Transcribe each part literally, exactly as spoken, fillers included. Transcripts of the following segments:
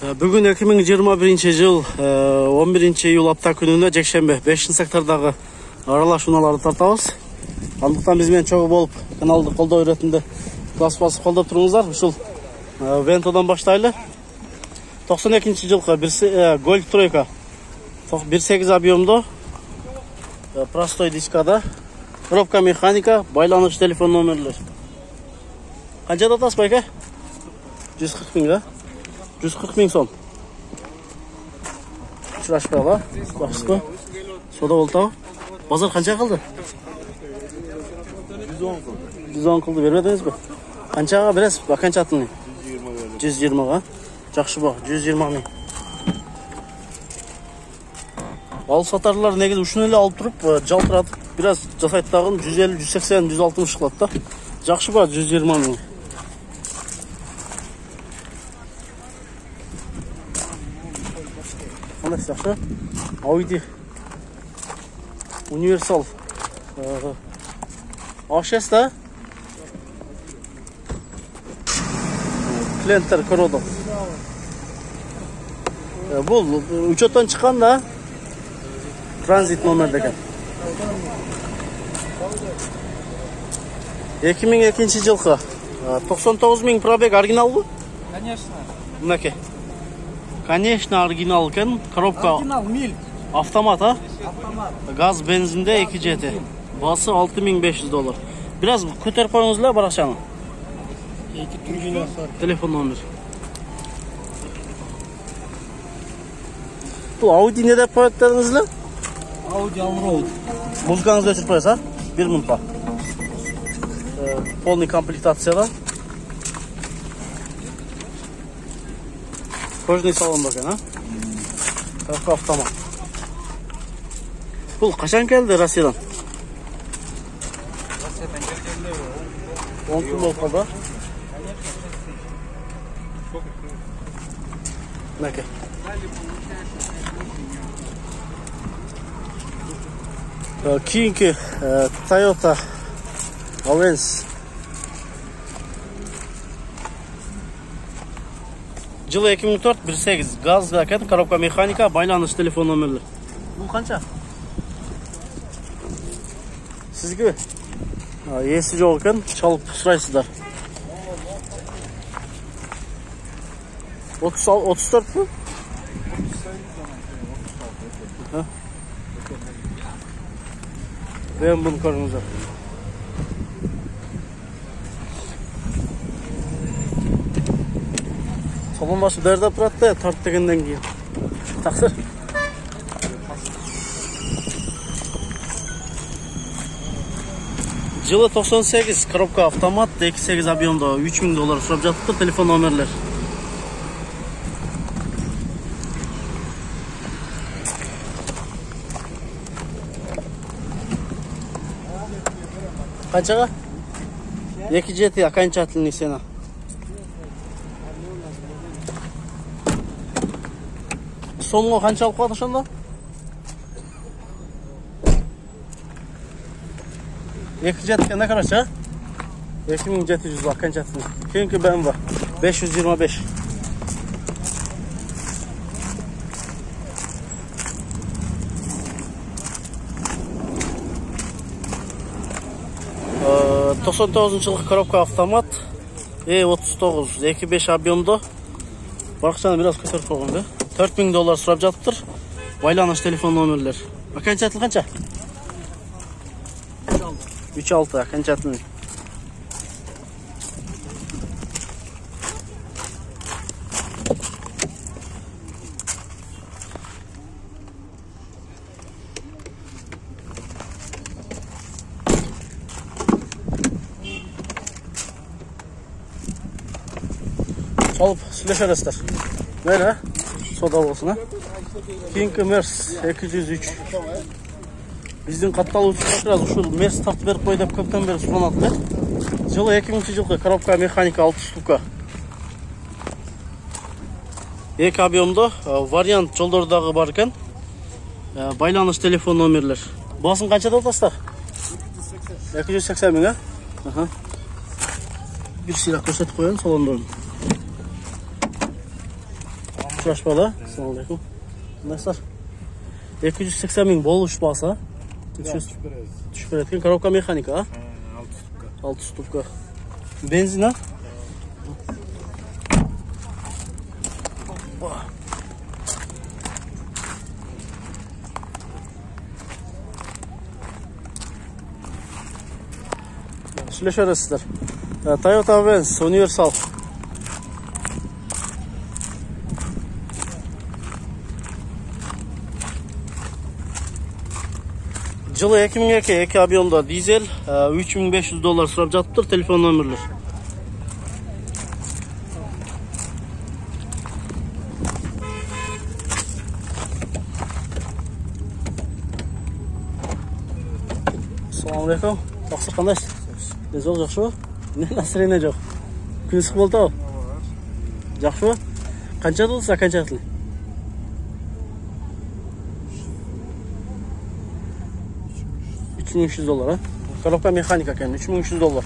Бүгін эки миң жыйырма биринчи жыл он биринчи июль апта күнүнө жекшембе бешинчи сектордагы аралаш унааларды тартабыз. Андыктан биз менен чогуу болуп каналды колдоо иретинде класс басып колдоп туруңуздар. Ушул Вентодон баштайлы. токсон экинчи жылкы Гольф тройка бир сегиз объемдо, простой дискада, коробка механика, байланыш телефон номерлер. Канчада атасыз байке? жүз кырк миң, да? жүз кырк миң сом. Учурашпайбы, бакчыспы? Сода болтабы? Базар канча кылды? жүз он кылды, бербедиңизби? Канчага бересиз? Канча атын? жүз жыйырмага. Жакшы ба, жүз жыйырма миң. Ал сатарлар негизи ушуну эле алып туруп, жалтыратып, бир аз жасайт дагы жүз элүү, жүз сексен, жүз алтымыш кылат да. Жакшы ба, жүз жыйырма миң. Кандай жакшы? Audi Universal А шесть да? Клентер Кородо. Бул учеттон чыккан да. Транзит номерде экен. эки миң экинчи жылкы токсон тогуз миң пробег оригиналбы? Конечно. Мынакей. Конечно, оригинал экен. Коробка Оригинал миль. Автомат, а? Автомат. Газ бензинде эки жети. Басы алты миң беш жүз доллар. Бираз көтөрүп коюңуз эле баракчаны. Телефон номер. Бул Audi не деп коет дедиңиз эле? Audi Allroad. Музыкаңызды өчүрүп коесуз, а? бир минутка. Полный комплектацияда. Кожный салон бар экен, а? Коробка автомат. Бул качан келди Россиядан? Россиядан келгенде он күн болуп калды. Мынакей. Кийинки Toyota Avensis. Жылы эки миң төрт бир сегиз. Газ экен, коробка механика, байланыш телефон номерлер. Бул канча? Сизге эси жок экен, чалып сурайсыздар. отуз төртпү? Ben bunu korunuza. Salon başı derde pırattı ya, tart degenden giyin. Taksır. Жылы токсон сегиз, коробка автомат, эки сегиз объемда, үч миң доллар сурап жатыпты, телефон номерлер. Канчага? эки жети окончательный цена. Сомго канча алып калат ошондо? эки жети экен, короче. эки миң жети жүз окончательный. Кийинки бэ эм вэ беш жүз жыйырма беш. токсон тогузунчу жылкы коробка автомат, Э отуз тогуз, эки беш объемдо. Баракчаны бир аз көтөрүп койгон, да? төрт миң доллар сурап жатыптыр. Байланыш телефон номерлер. Окончательный канча? үч алты окончательный. Alıp süleşerler. Böyle soda olsun ha. King Mers эки жүз үч. Биздин катталуучу biraz ушул Mers тартып берип кой деп көптөн бери суранат эле. Жылы эки миңинчи жылкы коробка механика алты штука. эки объемдо вариант жолдордогу бар экен. Байланыш телефон номерлер. Басын канчада атасыздар? эки жүз сексен миң, а? Bir silah көрсөтүп коеюн салондон. Uçraşmalı. Assalamualaikum. Nasılsınlar? iki yüz seksen bin boluş basa. Düşüp etken коробка mekanika ha? altı stupka. Benzin ha? Söyleşersizler. Toyota Benz Universal. Жылы iki ming iki, iki объемда dizel, üç bin beş yüz dolar sırap жатыптыр, telefon nömürler. Assalamualaikum. Тақсыр қандайсыз? Денсаулық жақсы ба? Не настроение жоқ? Күн ыстық болды ау? Жақсы ба? Қанша доллар, окончательный? üç bin üç yüz dolar ha? Коробка mekanika ekan, üç bin üç yüz dolar.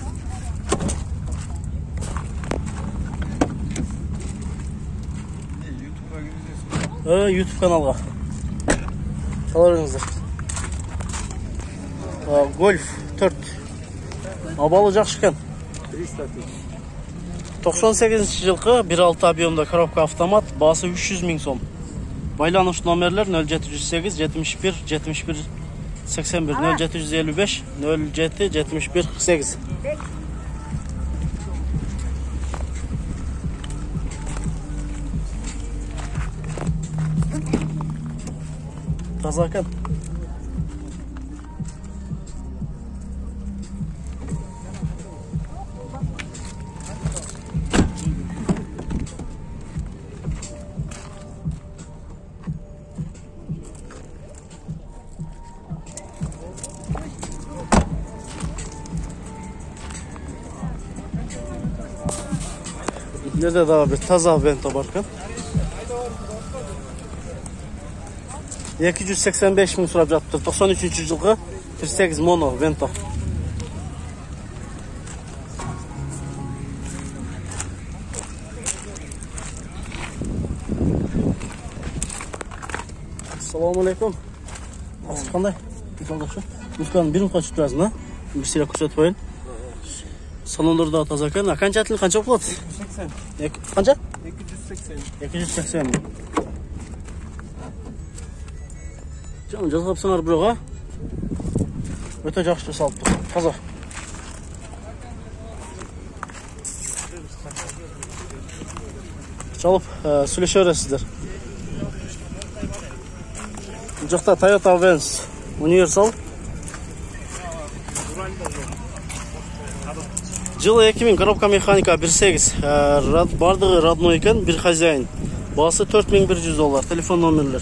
Ha, YouTube kanalga. Қаларыңыздар. Golf dört. Abalı жақсы екен. тоқсан сегізінші жылғы bir altı объемда коробка автомат, басы үш жүз мың сом. Байланыш номерлер нөл жеті жүз сегіз жетимиш бир жетимиш бир сексен бир, нөл жеті жүз элүү беш нөл жеті жетимиш бир кырк сегиз. Таза екен. Nerede daha bir taza Vento barkın? iki yüz seksen beş bin sırap жатыптыр. тоқсан üçüncü жылғы kırk sekiz mono Vento. Assalamualaikum. Asıl qanday? Misaldaqшы. Музыканы bir минутқа түсіп тұрасың, бір сирек көрсетіп қойын. Salonları da таза екен. Окончательный қанша болады? Қанша? iki yüz seksen. iki yüz seksen bin. Canım жазғапсыңар біреуға. Өте жақсы жасалып тұр. Таза. Çalıp сөйлеше бересіздер. Бұл жақта Toyota Benz Universal. Жылы iki ming, коробка mekanika bir sekiz. Бардығы родной екен, bir хозяин. Басы төрт мың bir жүз доллар. Telefon номерлер.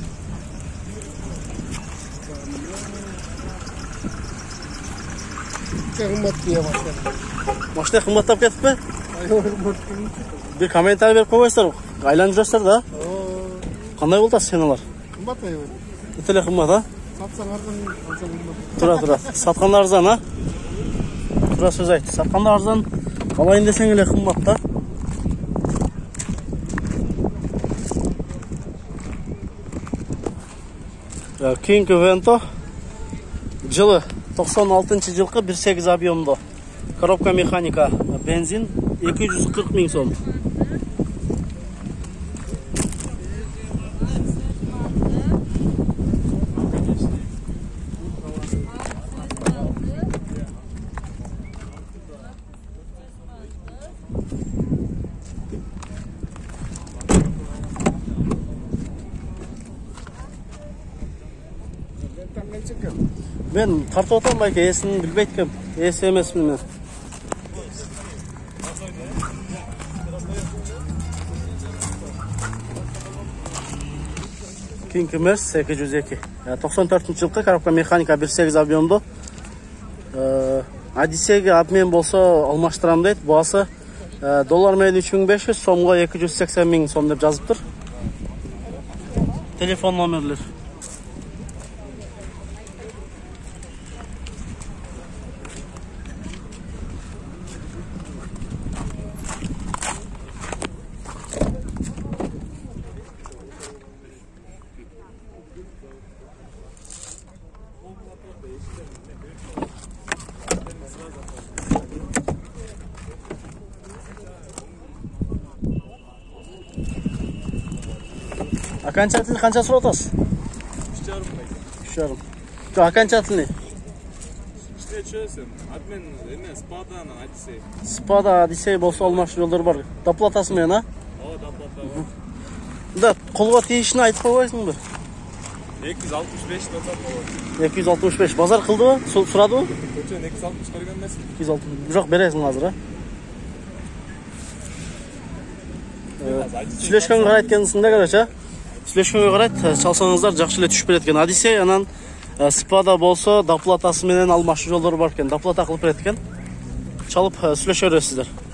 Машина қымбаттап кетіп пе? Bir комментарий беріп қойсаңдар, айланып жүрсіздер да. Қандай болды сеналар? Қымбат па? Өте қымбат, а? Сатсаң арзан, алсаң қымбат. Тұра, тұра. Сатқанда арзан, а? Тұра сөз айтты. Сатқанда арзан, алайын десең еле қымбат та. Кейінгі Vento жылы тоқсан алтыншы жылғы bir sekiz объемда. Коробка mekanika, benzin iki yüz kırk bin сом. Ben тартып отам байке, есін білбейт кем. Есі емеспін мен. Кейінгі Mercedes sekiz yüz iki. тоқсан төртінші жылғы коробка mekanika bir sekiz объемда. Одиссейге обмен болса алмаштырам дейді. Басы доллар мен үч мың беш жүз, сомға екі жүз сексен мың сом деп жазып тұр. Telefon номерлер. Окончательный қанша сұрап атасыз? үч жарым мыңдай. үч жарым. Жоқ, окончательный. İşte çözsün. Admin eме Спадан, Одиссей. Спада, Одиссей болса алмашы жолдар бар. Доплатасы менен, а? О, доплата. Да, қолға тиешini айтып қойбайсың ба? эки жүз алтымыш беш тотат болот. эки жүз алтымыш беш. Базар қылды ба? Сұрады ба? Көчөн эки жүз алтымыш берген эмесмин? эки жүз алтымыш. Жоқ, бересің азыр, а? Сүйлөшкөнгө карайт экенсиң да, короче. Сүйлөшкөнгө карайт, чалсаңыздар жакшы эле түшүп берет экен. Одиссей анан Спада болсо доплатасы менен алмашы жолдору бар экен. Доплата кылып берет экен. Чалып сүйлөшө бересиздер.